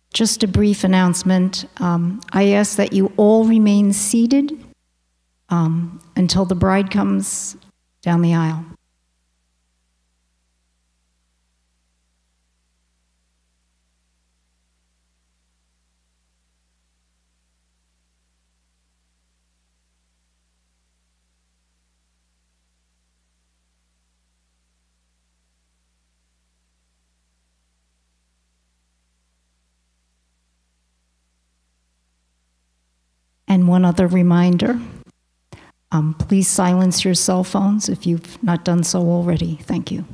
Just a brief announcement. I ask that you all remain seated until the bride comes down the aisle. And one other reminder, please silence your cell phones if you've not done so already. Thank you.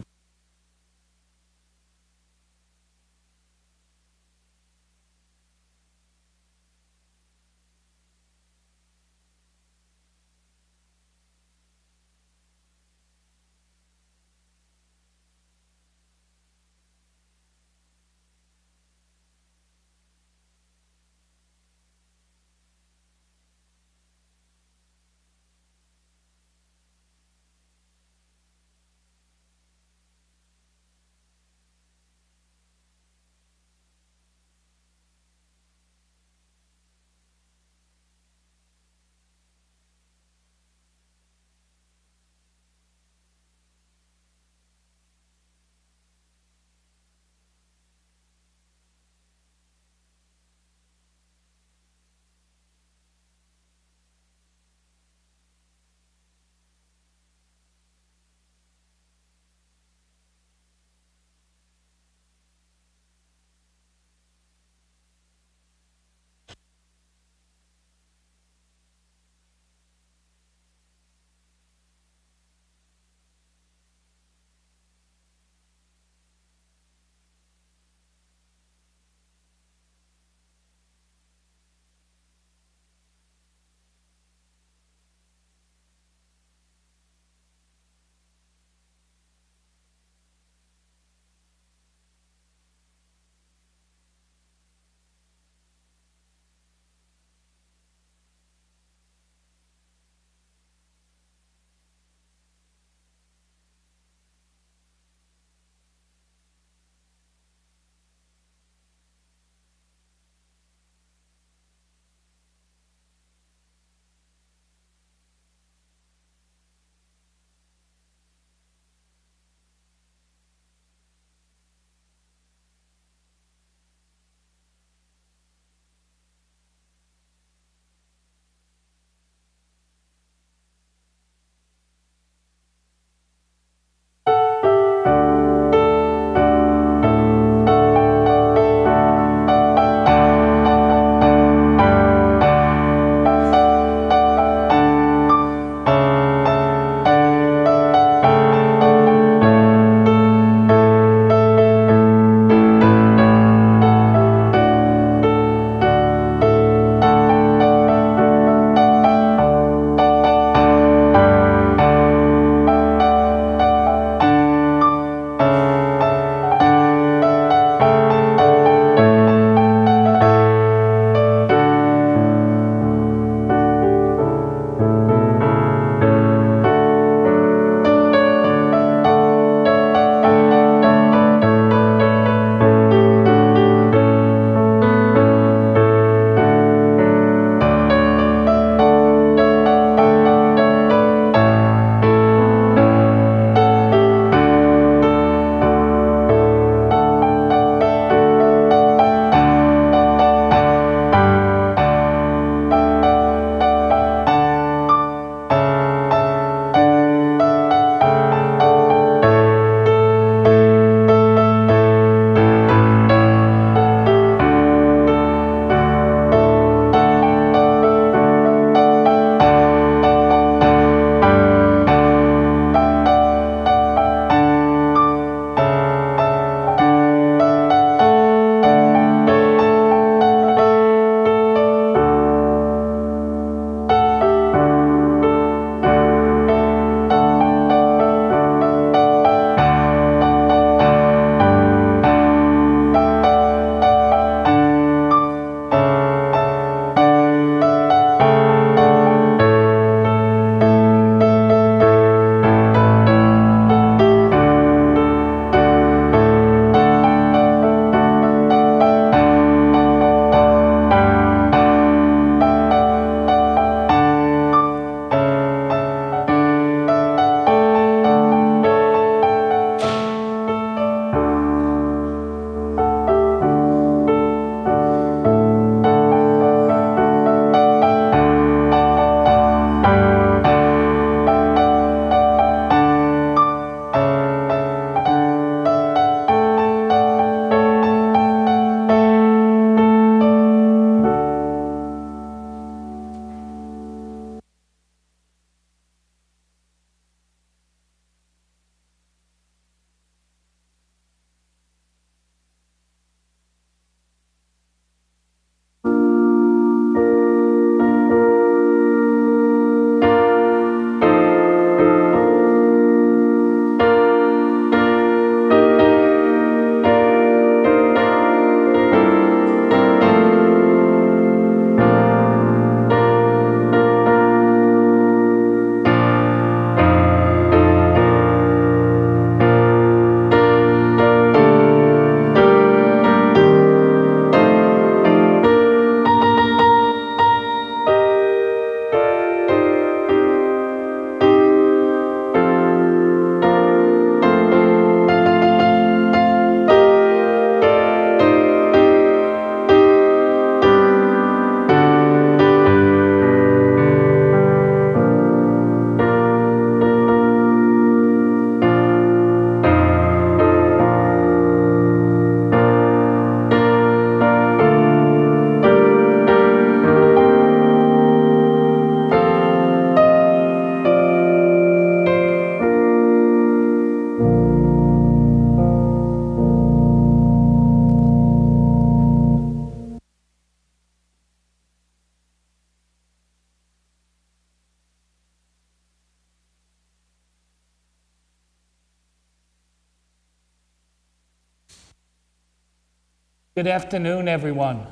Good afternoon, everyone.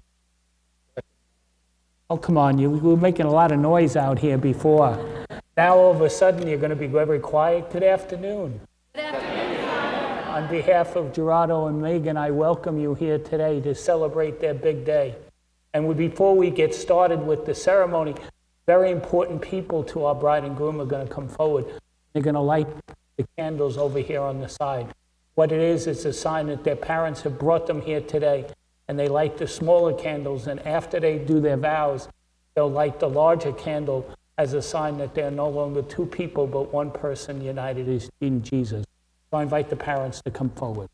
Oh, come on, you were making a lot of noise out here before. Now, all of a sudden, you're going to be very quiet. Good afternoon. Good afternoon. On behalf of Gerardo and Megan, I welcome you here today to celebrate their big day. And before we get started with the ceremony, very important people to our bride and groom are going to come forward. They're going to light the candles over here on the side. What it is, it's a sign that their parents have brought them here today, and they light the smaller candles, and after they do their vows, they'll light the larger candle as a sign that they're no longer two people, but one person united in Jesus. So I invite the parents to come forward.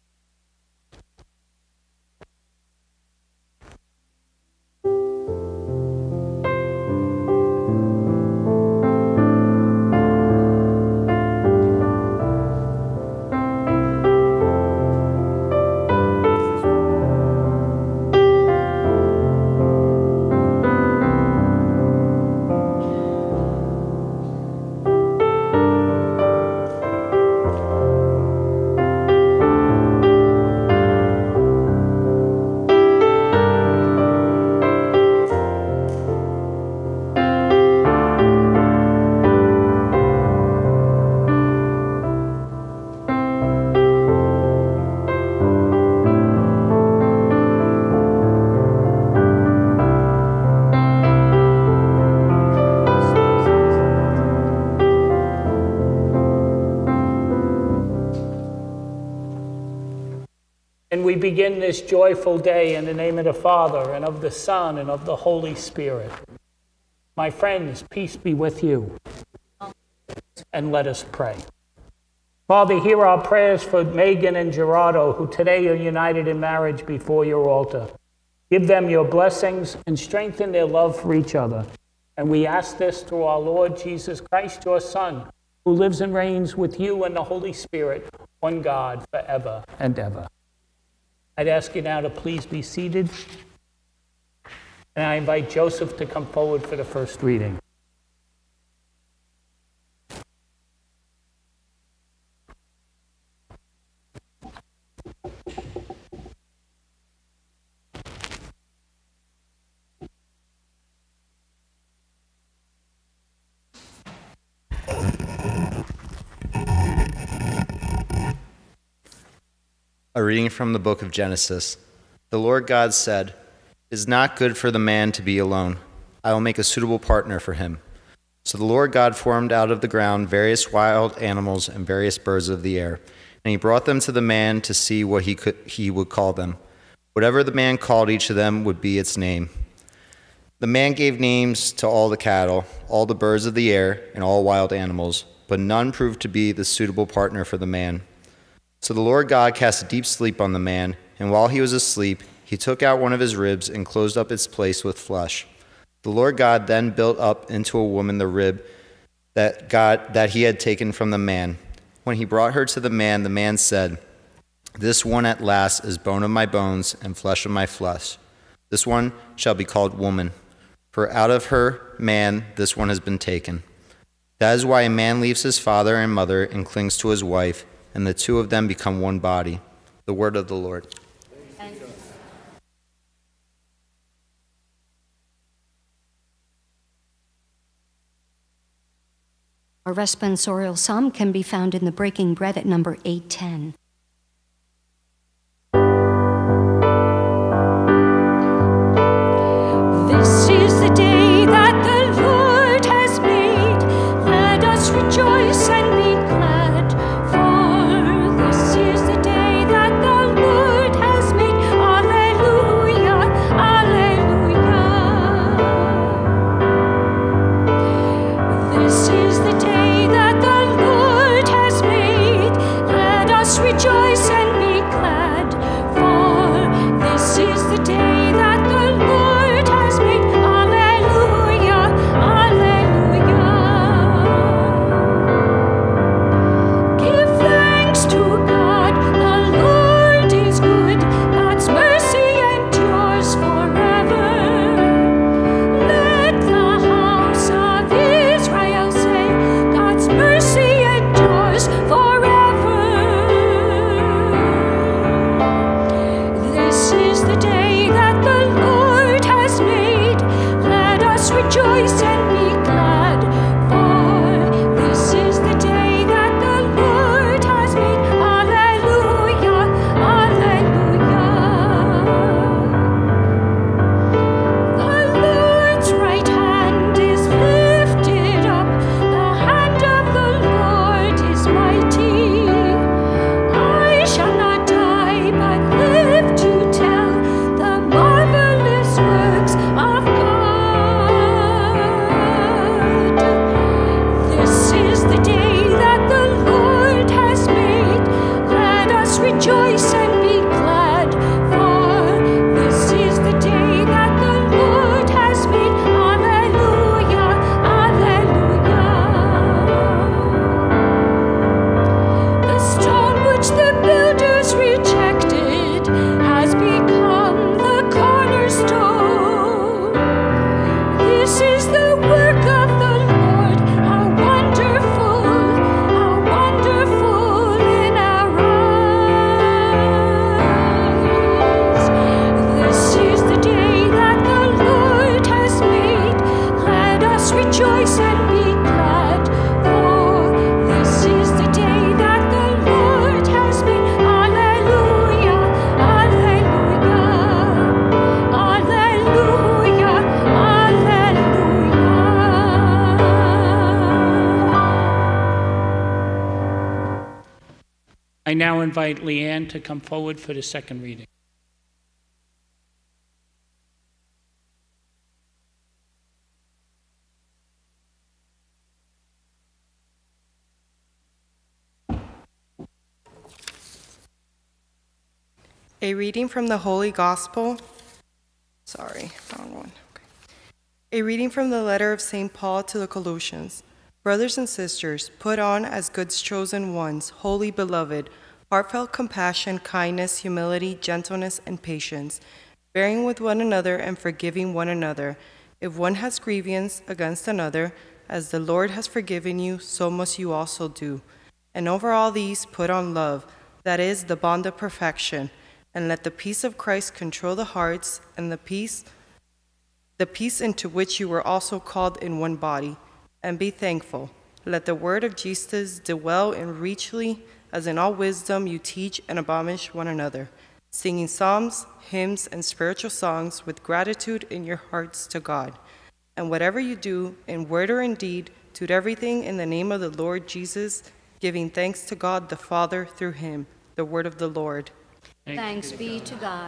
We begin this joyful day in the name of the Father, and of the Son, and of the Holy Spirit. My friends, peace be with you. And let us pray. Father, hear our prayers for Megan and Gerardo, who today are united in marriage before your altar. Give them your blessings and strengthen their love for each other. And we ask this through our Lord Jesus Christ, your Son, who lives and reigns with you and the Holy Spirit, one God, forever and ever. I'd ask you now to please be seated. And I invite Joseph to come forward for the first reading. A reading from the book of Genesis. The Lord God said, "It is not good for the man to be alone. I will make a suitable partner for him." So the Lord God formed out of the ground various wild animals and various birds of the air, and he brought them to the man to see what he would call them. Whatever the man called each of them would be its name. The man gave names to all the cattle, all the birds of the air, and all wild animals, but none proved to be the suitable partner for the man. So the Lord God cast a deep sleep on the man, and while he was asleep, he took out one of his ribs and closed up its place with flesh. The Lord God then built up into a woman the rib that he had taken from the man. When he brought her to the man said, "This one at last is bone of my bones and flesh of my flesh. This one shall be called woman, for out of her man this one has been taken." That is why a man leaves his father and mother and clings to his wife, and the two of them become one body. The word of the Lord. Our responsorial psalm can be found in the Breaking Bread at number 810. This is the day that the Lord has made. Let us rejoice and be glad. For this is the day that the Lord has made. Alleluia, alleluia. This is the day that the Lord has made. Let us rejoice and be glad. For this is the day that the Lord has made. Alleluia, alleluia. I now invite Leanne to come forward for the second reading. A reading from the Holy Gospel. Wrong one. Okay. A reading from the letter of St. Paul to the Colossians. Brothers and sisters, put on as God's chosen ones, holy beloved, heartfelt compassion, kindness, humility, gentleness, and patience, bearing with one another and forgiving one another. If one has grievance against another, as the Lord has forgiven you, so must you also do. And over all these put on love, that is, the bond of perfection, and let the peace of Christ control the hearts, and the peace into which you were also called in one body. And be thankful. Let the word of Jesus dwell in richly, as in all wisdom you teach and admonish one another, singing psalms, hymns, and spiritual songs with gratitude in your hearts to God. And whatever you do, in word or in deed, do everything in the name of the Lord Jesus, giving thanks to God the Father through him. The word of the Lord. Thanks be to God.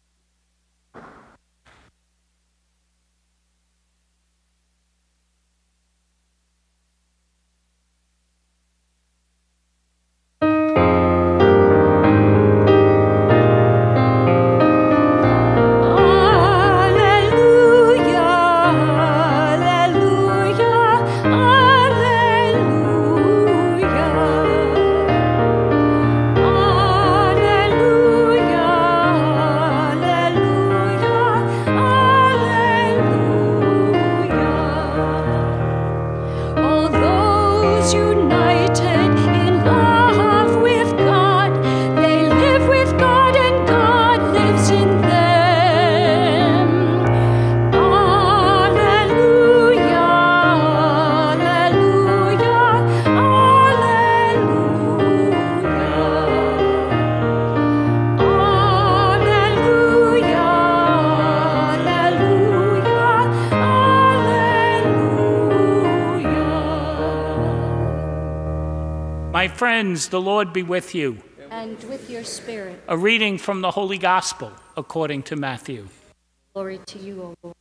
My friends, the Lord be with you. And with your spirit. A reading from the Holy Gospel according to Matthew. Glory to you, O Lord.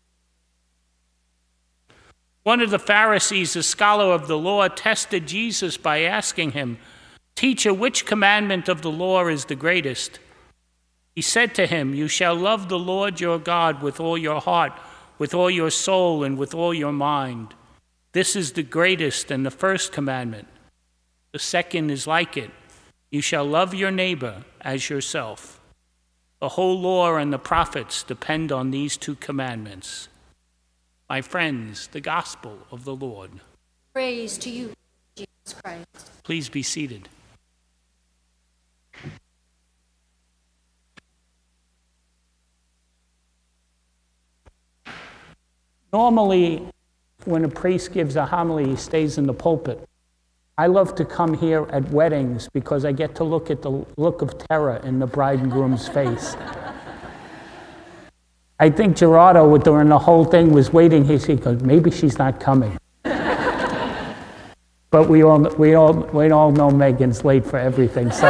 One of the Pharisees, a scholar of the law, tested Jesus by asking him, "Teacher, which commandment of the law is the greatest?" He said to him, "You shall love the Lord your God with all your heart, with all your soul, and with all your mind. This is the greatest and the first commandment. The second is like it. You shall love your neighbor as yourself. The whole law and the prophets depend on these two commandments." My friends, the gospel of the Lord. Praise to you, Jesus Christ. Please be seated. Normally, when a priest gives a homily, he stays in the pulpit. I love to come here at weddings because I get to look at the look of terror in the bride and groom's face. I think Gerardo, during the whole thing, was waiting. He goes, maybe she's not coming. But we all know Megan's late for everything. So,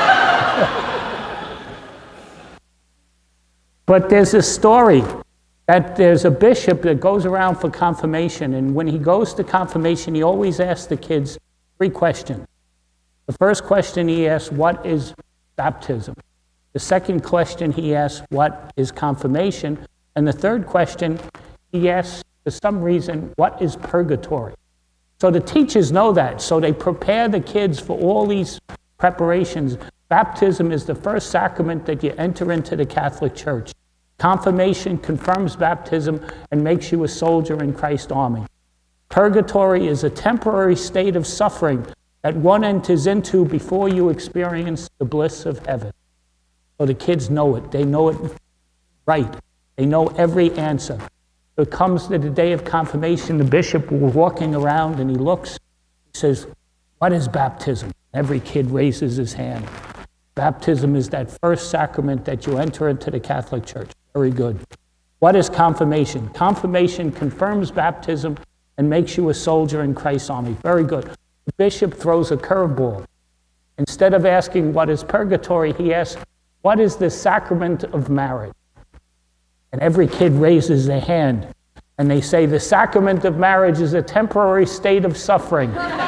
but there's a story that there's a bishop that goes around for confirmation, and when he goes to confirmation, he always asks the kids 3 questions. The first question he asks, what is baptism? The second question he asks, what is confirmation? And the third question he asks, for some reason, what is purgatory? So the teachers know that, so they prepare the kids for all these preparations. Baptism is the first sacrament that you enter into the Catholic Church. Confirmation confirms baptism and makes you a soldier in Christ's army. Purgatory is a temporary state of suffering that one enters into before you experience the bliss of heaven. So the kids know it. They know it right. They know every answer. It comes to the day of confirmation, the bishop will be walking around and he looks, he says, what is baptism? Every kid raises his hand. Baptism is that first sacrament that you enter into the Catholic Church. Very good. What is confirmation? Confirmation confirms baptism and makes you a soldier in Christ's army. Very good. The bishop throws a curveball. Instead of asking what is purgatory, he asks, what is the sacrament of marriage? And every kid raises their hand, and they say, the sacrament of marriage is a temporary state of suffering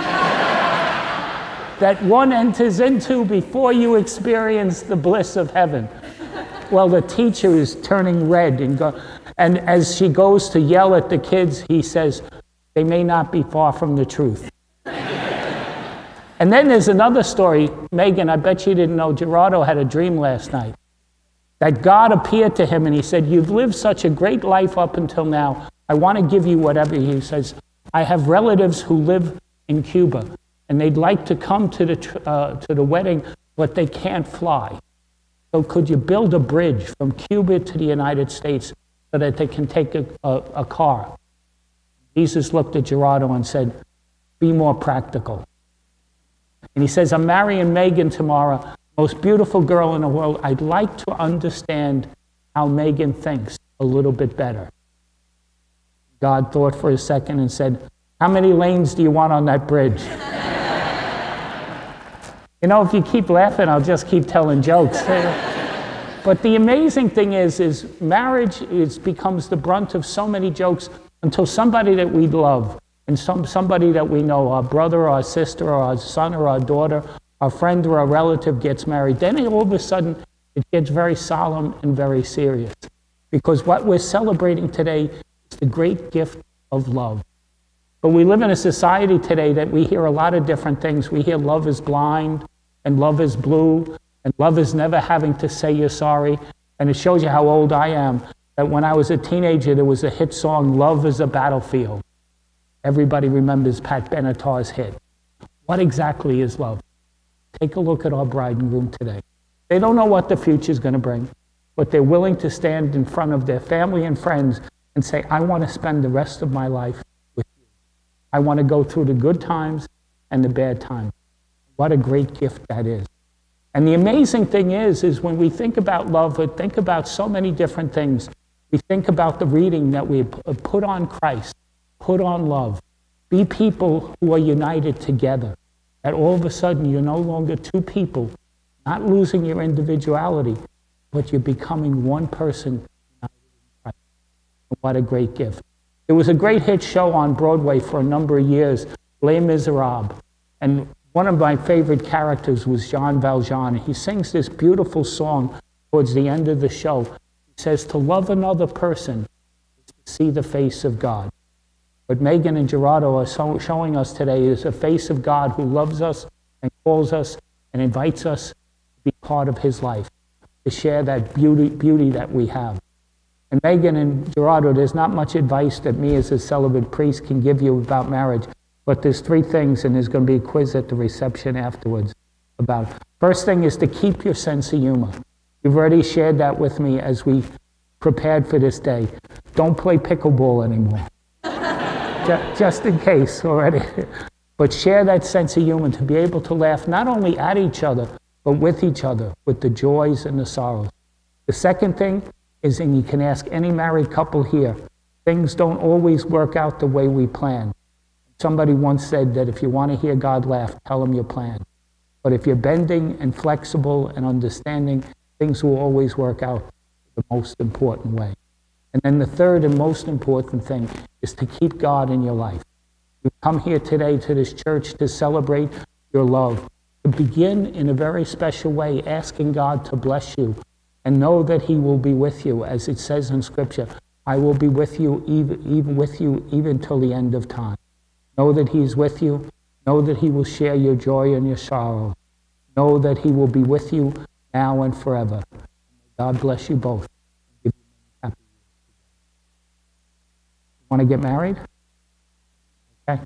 that one enters into before you experience the bliss of heaven. Well, the teacher is turning red, and as she goes to yell at the kids, he says, they may not be far from the truth. And then there's another story. Megan, I bet you didn't know, Gerardo had a dream last night that God appeared to him and he said, you've lived such a great life up until now. I want to give you whatever. He says, I have relatives who live in Cuba and they'd like to come to the wedding, but they can't fly. So could you build a bridge from Cuba to the United States so that they can take a car? Jesus looked at Gerardo and said, be more practical. And he says, I'm marrying Megan tomorrow, most beautiful girl in the world. I'd like to understand how Megan thinks a little bit better. God thought for a second and said, how many lanes do you want on that bridge? You know, if you keep laughing, I'll just keep telling jokes. But the amazing thing is marriage becomes the brunt of so many jokes until somebody that we love and somebody that we know, our brother or our sister or our son or our daughter, our friend or our relative gets married. Then all of a sudden, it gets very solemn and very serious. Because what we're celebrating today is the great gift of love. But we live in a society today that we hear a lot of different things. We hear love is blind, and love is blue, and love is never having to say you're sorry. And it shows you how old I am, that when I was a teenager, there was a hit song, Love is a Battlefield. Everybody remembers Pat Benatar's hit. What exactly is love? Take a look at our bride and groom today. They don't know what the future is going to bring, but they're willing to stand in front of their family and friends and say, I want to spend the rest of my life with you. I want to go through the good times and the bad times. What a great gift that is. And the amazing thing is when we think about love, we think about so many different things. We think about the reading that we put on Christ, put on love. Be people who are united together. That all of a sudden you're no longer two people, not losing your individuality, but you're becoming one person united in Christ. And what a great gift. There was a great hit show on Broadway for a number of years, Les Miserables. And one of my favorite characters was Jean Valjean. He sings this beautiful song towards the end of the show. He says, to love another person is to see the face of God. What Megan and Gerardo are showing us today is a face of God who loves us and calls us and invites us to be part of his life, to share that beauty that we have. And Megan and Gerardo, there's not much advice that me as a celibate priest can give you about marriage, but there's three things, and there's going to be a quiz at the reception afterwards about it. First thing is to keep your sense of humor. You've already shared that with me as we prepared for this day. Don't play pickleball anymore. Just in case already. But share that sense of humor to be able to laugh not only at each other, but with each other, with the joys and the sorrows. The second thing is, and you can ask any married couple here, things don't always work out the way we plan. Somebody once said that if you want to hear God laugh, tell him your plan. But if you're bending and flexible and understanding, things will always work out the most important way. And then the third and most important thing is to keep God in your life. You come here today to this church to celebrate your love, to begin in a very special way, asking God to bless you and know that he will be with you. As it says in Scripture, I will be with you, even till the end of time. Know that he's with you. Know that he will share your joy and your sorrow. Know that he will be with you now and forever. God bless you both. Want to get married? Okay.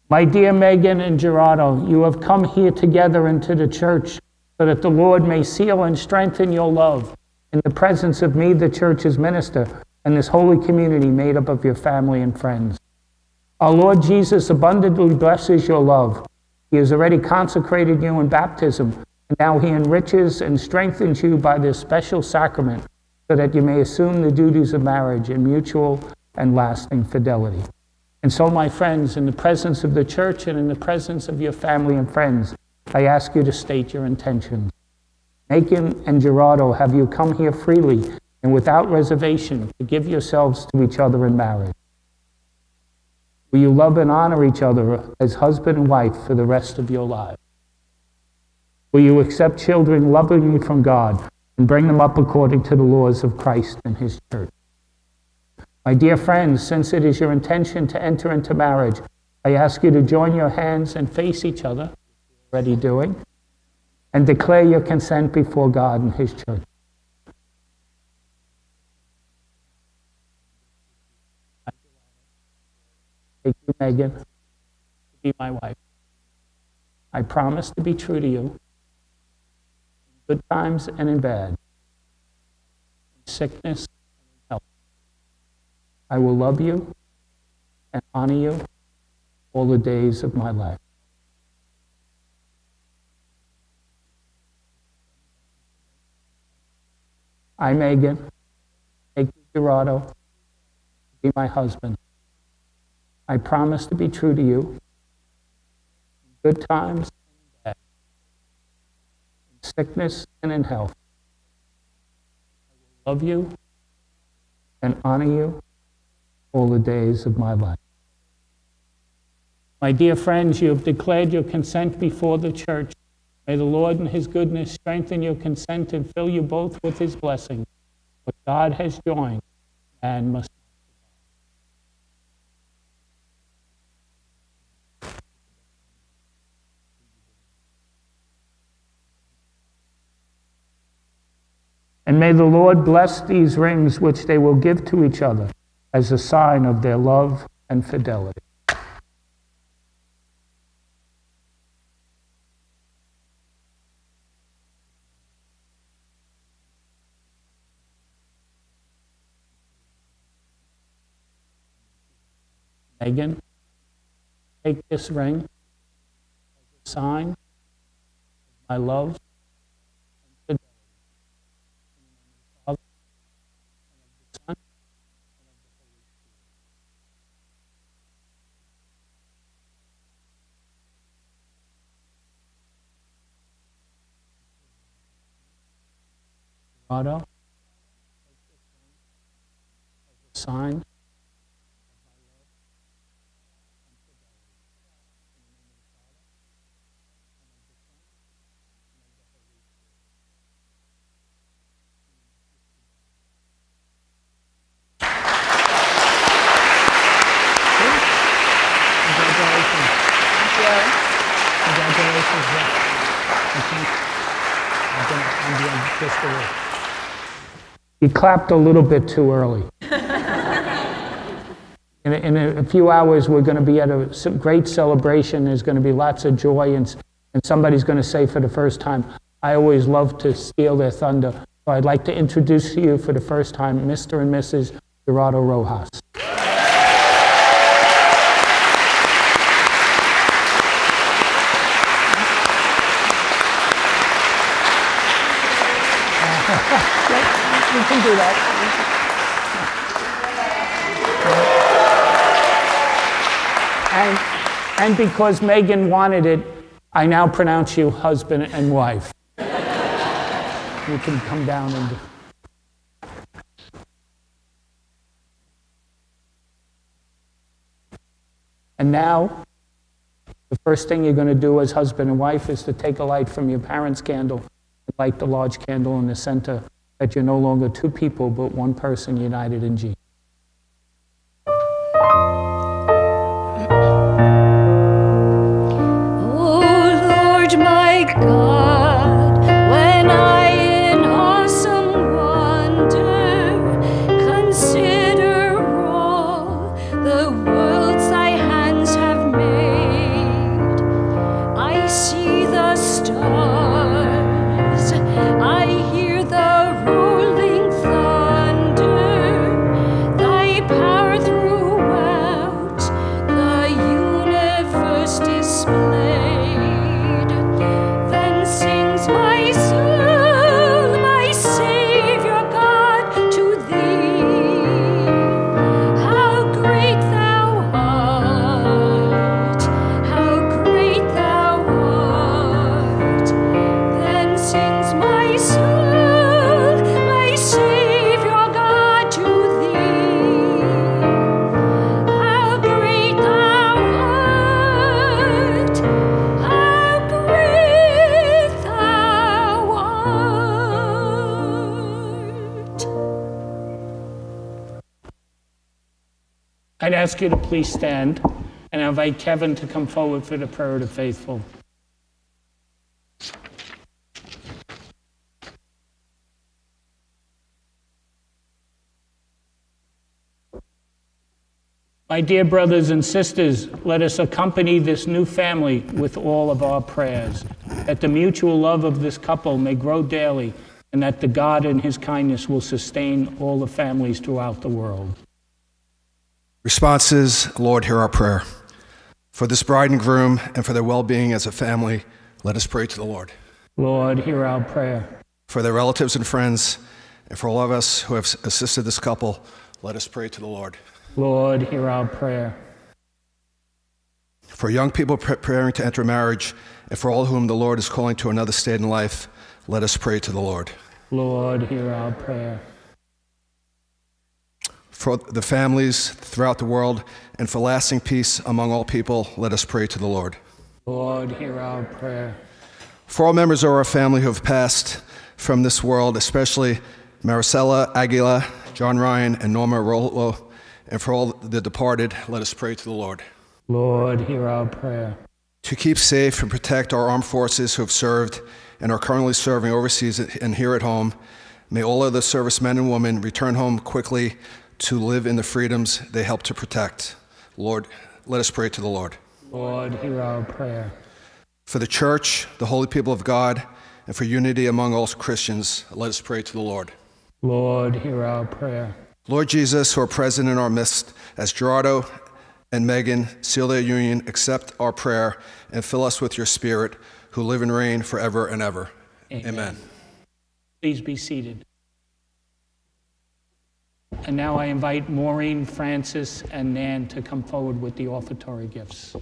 My dear Megan and Gerardo, you have come here together into the church so that the Lord may seal and strengthen your love in the presence of me, the church's minister, and this holy community made up of your family and friends. Our Lord Jesus abundantly blesses your love. He has already consecrated you in baptism, and now he enriches and strengthens you by this special sacrament so that you may assume the duties of marriage in mutual and lasting fidelity. And so, my friends, in the presence of the church and in the presence of your family and friends, I ask you to state your intentions. Megan and Gerardo, have you come here freely and without reservation to give yourselves to each other in marriage? Will you love and honor each other as husband and wife for the rest of your lives? Will you accept children lovingly from God and bring them up according to the laws of Christ and his church? My dear friends, since it is your intention to enter into marriage, I ask you to join your hands and face each other, already doing, and declare your consent before God and his church. Take you, Megan, to be my wife. I promise to be true to you in good times and in bad, in sickness and in health. I will love you and honor you all the days of my life. I, Megan, take you, Gerardo, to be my husband. I promise to be true to you in good times and in bad, in sickness and in health. I will love you and honor you all the days of my life. My dear friends, you have declared your consent before the church. May the Lord in his goodness strengthen your consent and fill you both with his blessing. What God has joined, man must not divide. And may the Lord bless these rings which they will give to each other as a sign of their love and fidelity. Megan, take this ring as a sign of my love and fidelity. In the name of the Father, and of the Son, and of the Holy Spirit. Gerardo, take this ring as a sign You clapped a little bit too early. In a few hours, we're going to be at a great celebration. There's going to be lots of joy, and somebody's going to say for the first time, I always love to steal their thunder. So I'd like to introduce to you for the first time, Mr. and Mrs. Gerardo Rojas. You can do that. And because Megan wanted it, I now pronounce you husband and wife. You can come down and... And now, the first thing you're going to do as husband and wife is to take a light from your parents' candle and light the large candle in the center, that you're no longer two people, but one person united in Jesus. My God, when I in awesome wonder consider all the worlds thy hands have made, ask you to please stand, and I invite Kevin to come forward for the prayer of the faithful. My dear brothers and sisters, let us accompany this new family with all of our prayers, that the mutual love of this couple may grow daily, and that the God in his kindness will sustain all the families throughout the world. Response is, Lord, hear our prayer. For this bride and groom and for their well-being as a family, let us pray to the Lord. Lord, hear our prayer. For their relatives and friends, and for all of us who have assisted this couple, let us pray to the Lord. Lord, hear our prayer. For young people preparing to enter marriage, and for all whom the Lord is calling to another state in life, let us pray to the Lord. Lord, hear our prayer. For the families throughout the world, and for lasting peace among all people, let us pray to the Lord. Lord, hear our prayer. For all members of our family who have passed from this world, especially Maricela Aguila, John Ryan, and Norma Rollo, and for all the departed, let us pray to the Lord. Lord, hear our prayer. To keep safe and protect our armed forces who have served and are currently serving overseas and here at home, may all of the servicemen and women return home quickly to live in the freedoms they help to protect. Lord, let us pray to the Lord. Lord, hear our prayer. For the church, the holy people of God, and for unity among all Christians, let us pray to the Lord. Lord, hear our prayer. Lord Jesus, who are present in our midst, as Gerardo and Megan seal their union, accept our prayer and fill us with your Spirit, who live and reign forever and ever. Amen. Please be seated. And now I invite Maureen, Francis, and Nan to come forward with the offertory gifts.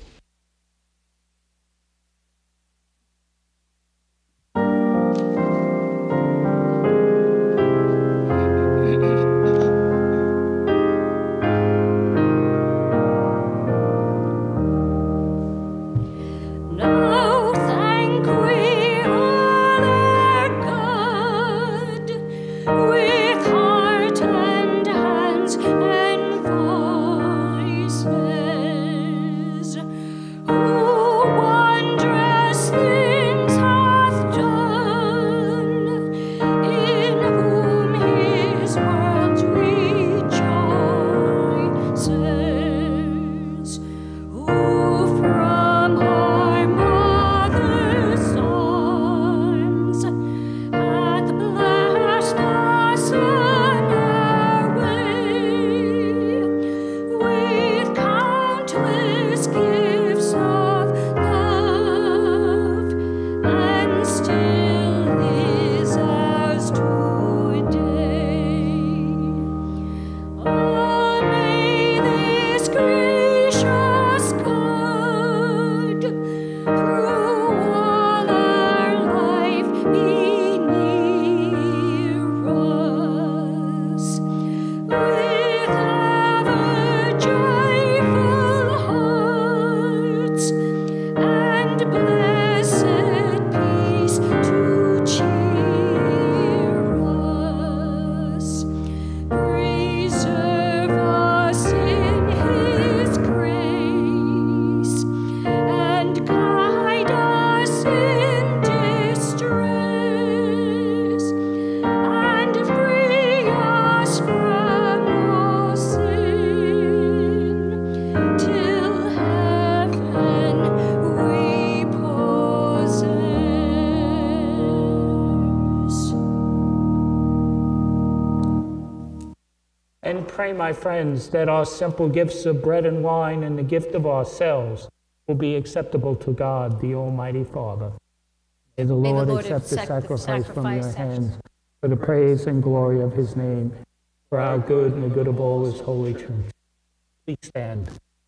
And pray, my friends, that our simple gifts of bread and wine and the gift of ourselves will be acceptable to God, the Almighty Father. May the Lord accept the sacrifice from your hands for the praise and glory of his name, for our good and the good of all his holy church. Please stand.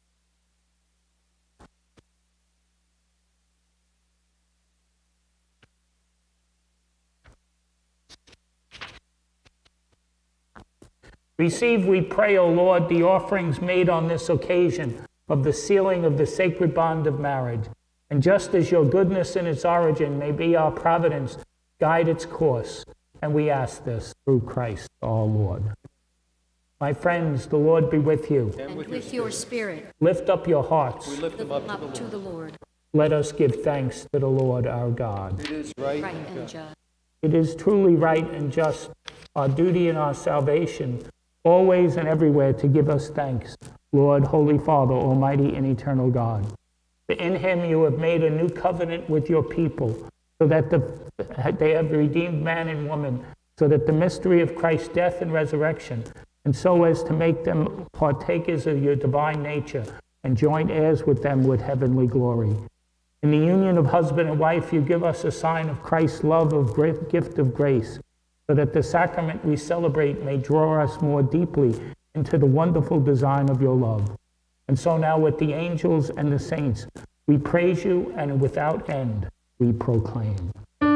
Receive, we pray, O Lord, the offerings made on this occasion of the sealing of the sacred bond of marriage. And just as your goodness in its origin may be our providence, guide its course. And we ask this through Christ our Lord. My friends, the Lord be with you. And with your spirit. Lift up your hearts. We lift them up to the Lord. Let us give thanks to the Lord our God. It is right And just. It is truly right and just, our duty and our salvation, always and everywhere to give us thanks, Lord, Holy Father, Almighty and eternal God. In him you have made a new covenant with your people, so that they have redeemed man and woman, so that the mystery of Christ's death and resurrection, and so as to make them partakers of your divine nature and joint heirs with them with heavenly glory. In the union of husband and wife, you give us a sign of Christ's love of great gift of grace, so that the sacrament we celebrate may draw us more deeply into the wonderful design of your love. And so now with the angels and the saints, we praise you, and without end we proclaim.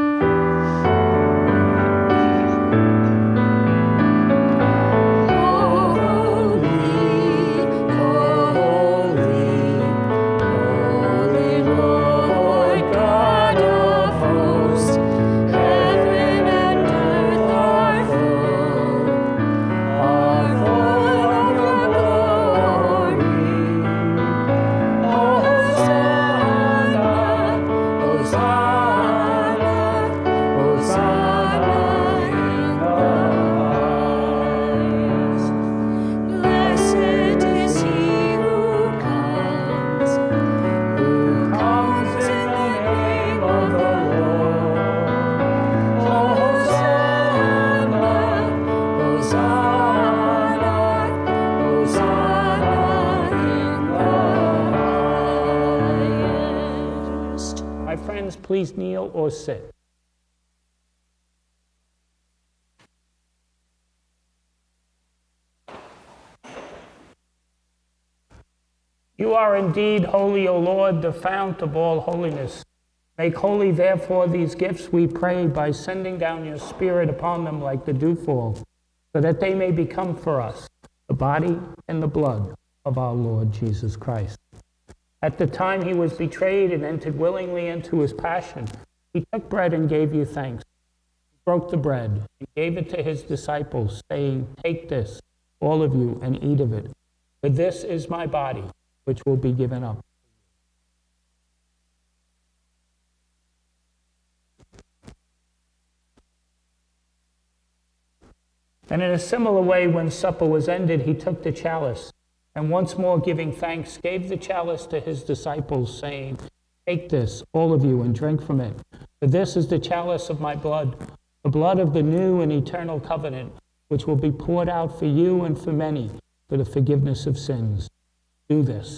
Please kneel or sit. You are indeed holy, O Lord, the fount of all holiness. Make holy, therefore, these gifts, we pray, by sending down your Spirit upon them like the dewfall, so that they may become for us the body and the blood of our Lord Jesus Christ. At the time he was betrayed and entered willingly into his passion, he took bread and gave you thanks. He broke the bread and gave it to his disciples, saying, "Take this, all of you, and eat of it. For this is my body, which will be given up." And in a similar way, when supper was ended, he took the chalice, and once more giving thanks, gave the chalice to his disciples, saying, "Take this, all of you, and drink from it. For this is the chalice of my blood, the blood of the new and eternal covenant, which will be poured out for you and for many for the forgiveness of sins. Do this."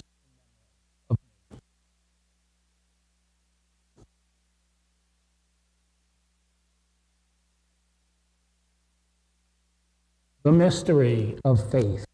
The mystery of faith.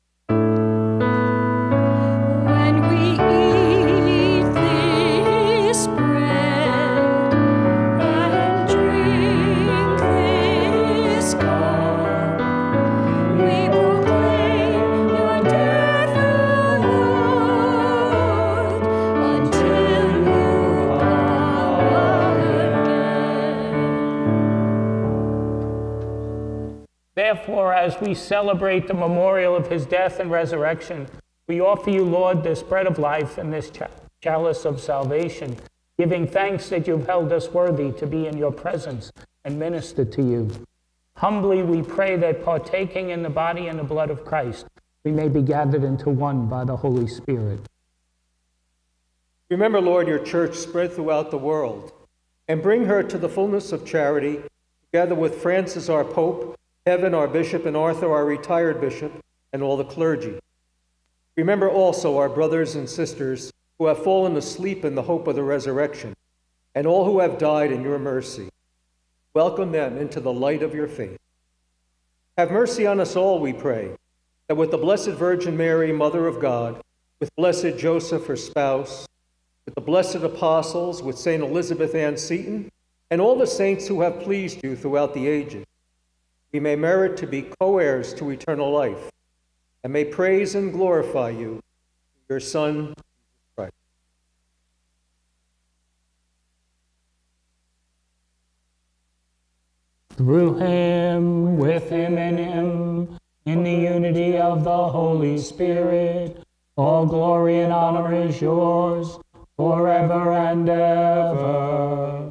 When we eat this bread and drink this cup, we proclaim your death, O Lord, until you come again. Therefore, as we celebrate the memorial of his death and resurrection, we offer you, Lord, this bread of life and this chalice of salvation, giving thanks that you've held us worthy to be in your presence and minister to you. Humbly we pray that, partaking in the body and the blood of Christ, we may be gathered into one by the Holy Spirit. Remember, Lord, your church spread throughout the world, and bring her to the fullness of charity, together with Francis, our Pope, Heaven, our Bishop, and Arthur, our retired bishop, and all the clergy. Remember also our brothers and sisters who have fallen asleep in the hope of the resurrection, and all who have died in your mercy. Welcome them into the light of your faith. Have mercy on us all, we pray, that with the Blessed Virgin Mary, Mother of God, with blessed Joseph, her spouse, with the blessed apostles, with St. Elizabeth Ann Seton, and all the saints who have pleased you throughout the ages, we may merit to be co-heirs to eternal life, and may praise and glorify you, your Son, Jesus Christ. Through him, with him, and him, in the unity of the Holy Spirit. All glory and honor is yours, forever and ever.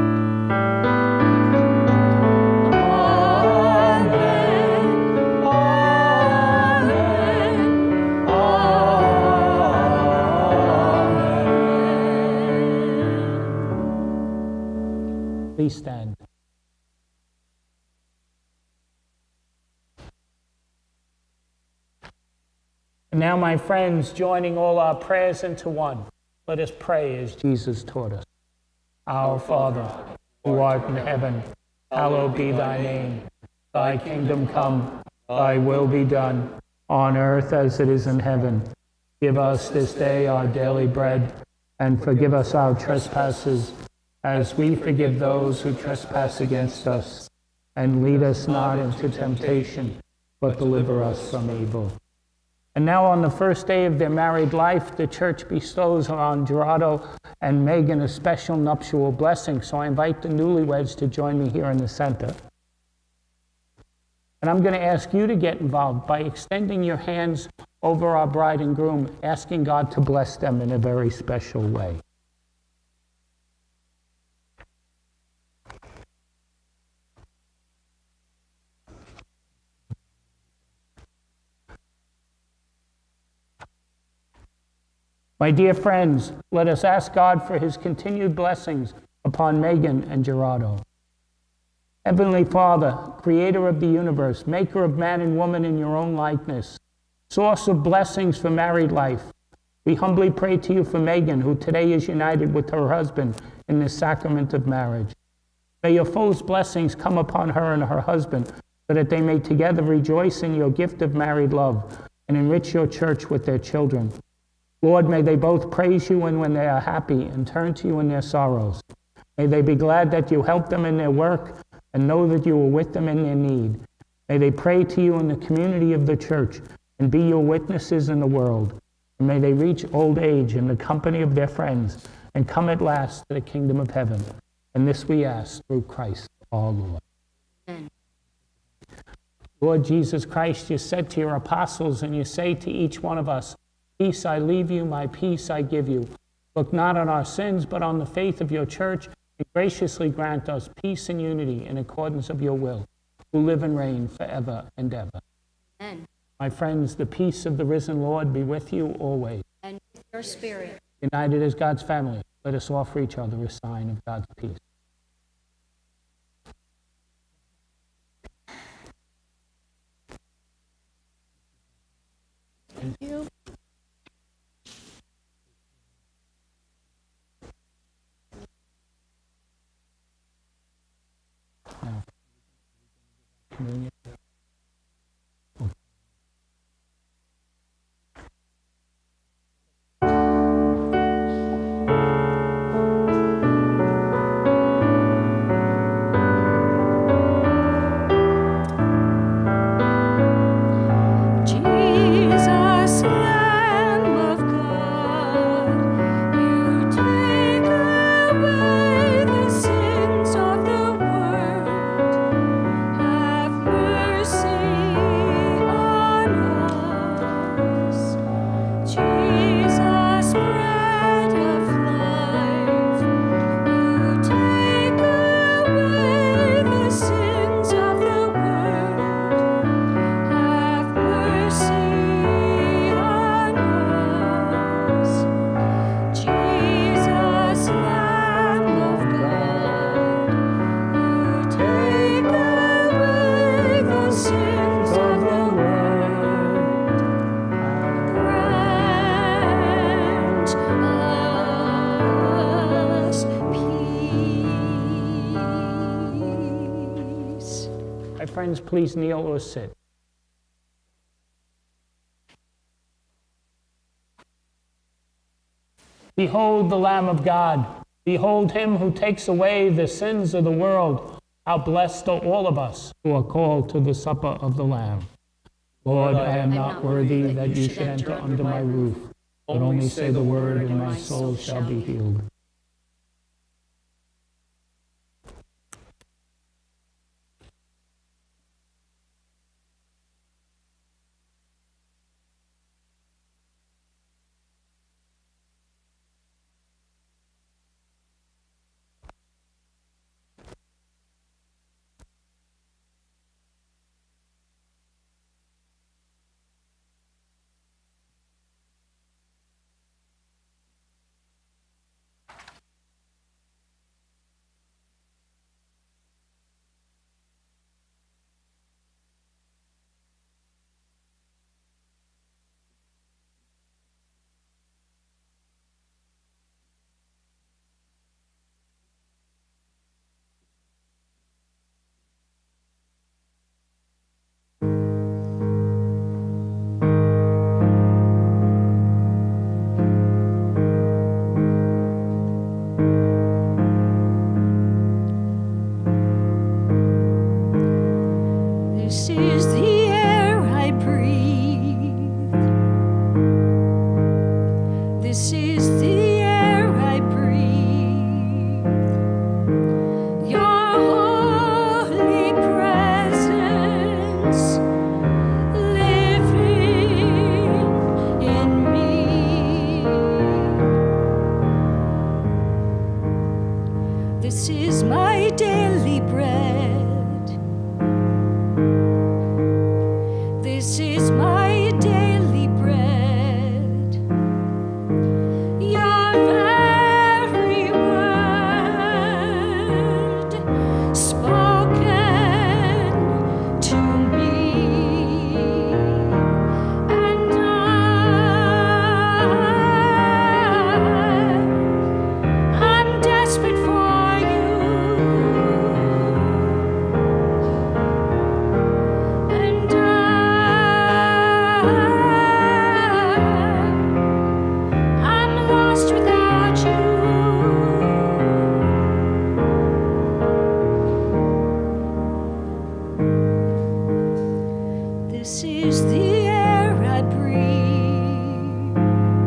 Please stand. And now, my friends, joining all our prayers into one, let us pray as Jesus taught us. Our Father, who art in heaven, hallowed be thy name. Thy kingdom come, thy will be done, on earth as it is in heaven. Give us this day our daily bread, and forgive us our trespasses, as we forgive those who trespass against us. And lead us not into temptation, but deliver us from evil. And now, on the first day of their married life, the church bestows on Gerardo and Megan a special nuptial blessing. So I invite the newlyweds to join me here in the center. And I'm going to ask you to get involved by extending your hands over our bride and groom, asking God to bless them in a very special way. My dear friends, let us ask God for his continued blessings upon Megan and Gerardo. Heavenly Father, creator of the universe, maker of man and woman in your own likeness, source of blessings for married life, we humbly pray to you for Megan, who today is united with her husband in the sacrament of marriage. May your full blessings come upon her and her husband, so that they may together rejoice in your gift of married love and enrich your church with their children. Lord, may they both praise you when they are happy and turn to you in their sorrows. May they be glad that you help them in their work and know that you are with them in their need. May they pray to you in the community of the church and be your witnesses in the world. And may they reach old age in the company of their friends and come at last to the kingdom of heaven. And this we ask through Christ our Lord. Amen. Lord Jesus Christ, you said to your apostles, and you say to each one of us, peace I leave you, my peace I give you. Look not on our sins, but on the faith of your church, and graciously grant us peace and unity in accordance of your will, who live and reign forever and ever. Amen. My friends, the peace of the risen Lord be with you always. And with your spirit. United as God's family, let us offer each other a sign of God's peace. Thank you. Communion. Friends, please kneel or sit. Behold the Lamb of God. Behold him who takes away the sins of the world. How blessed are all of us who are called to the supper of the Lamb. Lord, I am not worthy that you should enter under my roof, but only say the word, and my soul shall be healed. This is my daily bread. This is my daily bread. Your very word spoken to me, and I'm desperate for you, and I'm lost without you. This is the air I breathe.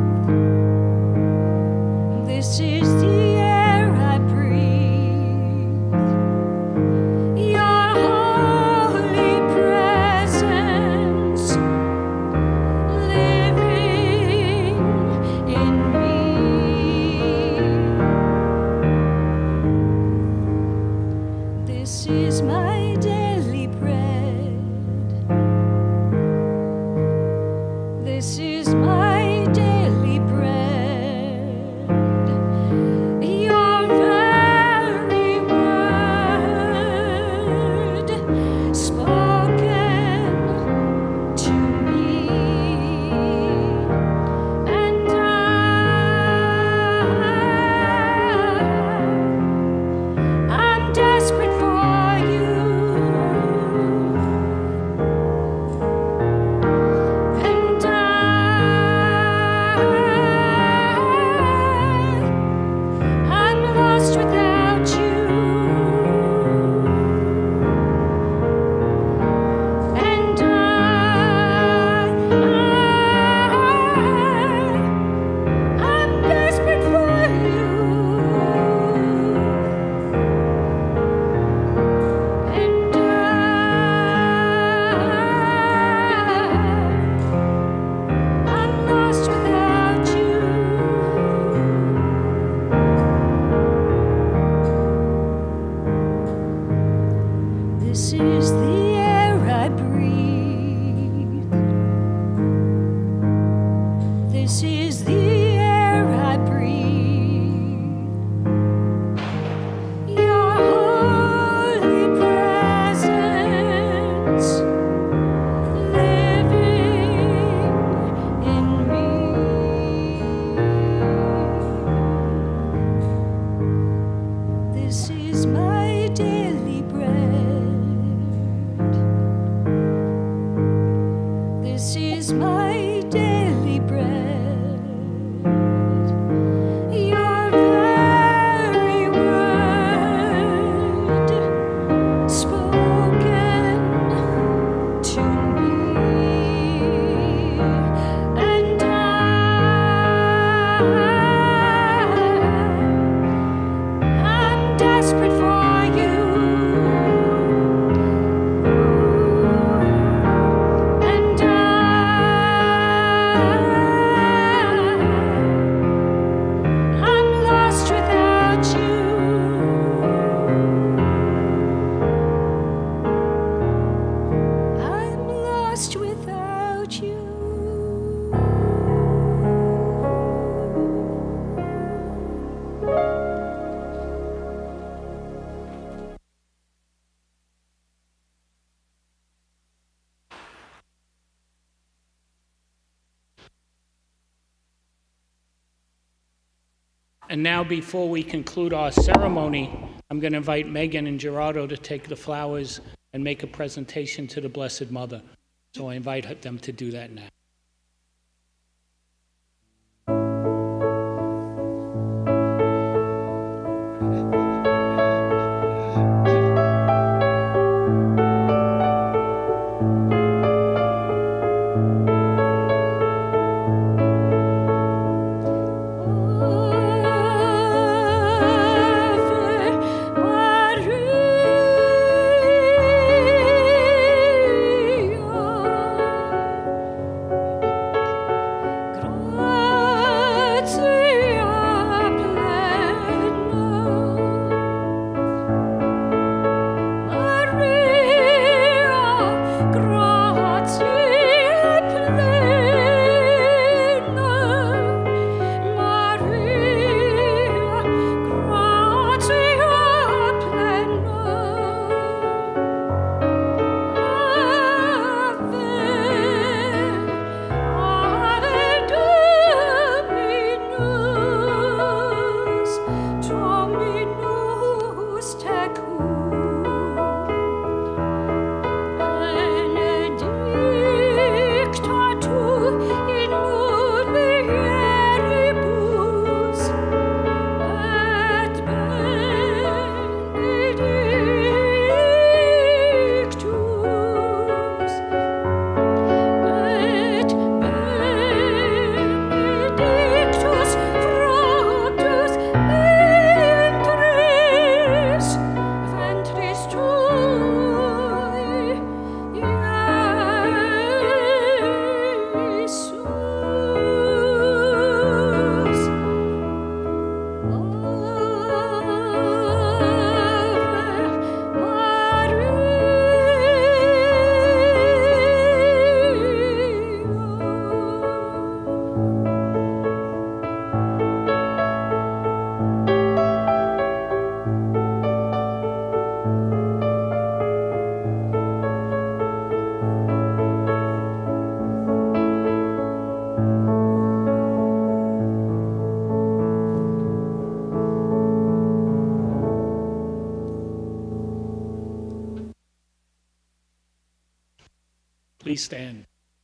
This is the air I breathe. Your holy presence living in me. This is my daily bread. This is my daily bread. Your very word spoken to me, and I'm desperate for you, and I'm lost without you, and I'm desperate for you, and I'm lost without you. This is the air I breathe. This is the air I breathe. Your holy presence living in me. This is my daily bread. This is my daily bread. Your very word spoken to me, and I'm desperate for you, and I'm lost without you. I'm lost without you. And now, before we conclude our ceremony, I'm going to invite Megan and Gerardo to take the flowers and make a presentation to the Blessed Mother. So I invite them to do that now. Maria, Please stand.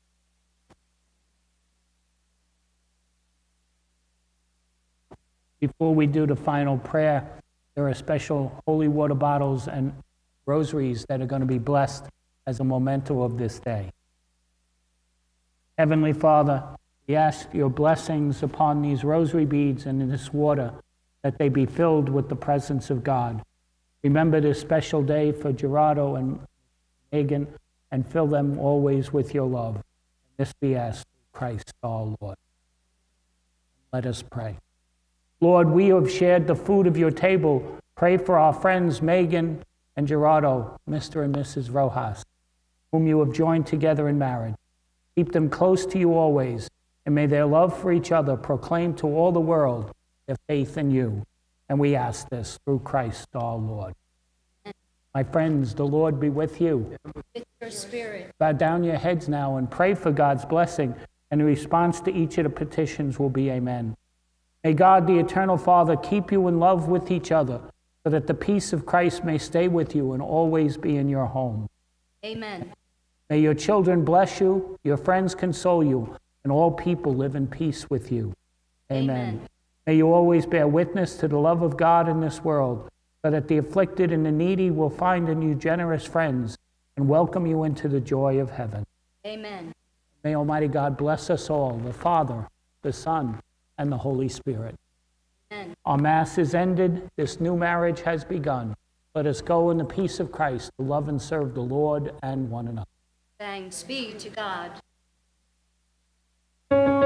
Before we do the final prayer, there are special holy water bottles and rosaries that are going to be blessed as a memento of this day. Heavenly Father, we ask your blessings upon these rosary beads and in this water, that they be filled with the presence of God. Remember this special day for Gerardo and Megan, and fill them always with your love. This we ask through Christ our Lord. Let us pray. Lord, we who have shared the food of your table, pray for our friends Megan and Gerardo, Mr. and Mrs. Rojas, whom you have joined together in marriage. Keep them close to you always, and may their love for each other proclaim to all the world their faith in you. And we ask this through Christ our Lord. My friends, the Lord be with you. With your spirit. Bow down your heads now and pray for God's blessing, and the response to each of the petitions will be amen. May God, the eternal Father, keep you in love with each other, so that the peace of Christ may stay with you and always be in your home. Amen. May your children bless you, your friends console you, and all people live in peace with you. Amen. May you always bear witness to the love of God in this world, so that the afflicted and the needy will find in you generous friends and welcome you into the joy of heaven. Amen. May Almighty God bless us all, the Father, the Son, and the Holy Spirit. Amen. Our Mass is ended. This new marriage has begun. Let us go in the peace of Christ to love and serve the Lord and one another. Thanks be to God.